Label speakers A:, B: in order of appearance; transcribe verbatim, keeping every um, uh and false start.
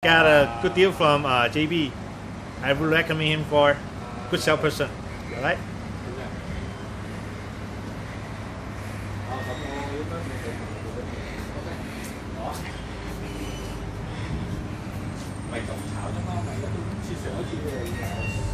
A: got a good deal from uh, J B. I would recommend him for good salesperson. All right.
B: Mày trồng thảo cho nó, mày nó chia sẻ chia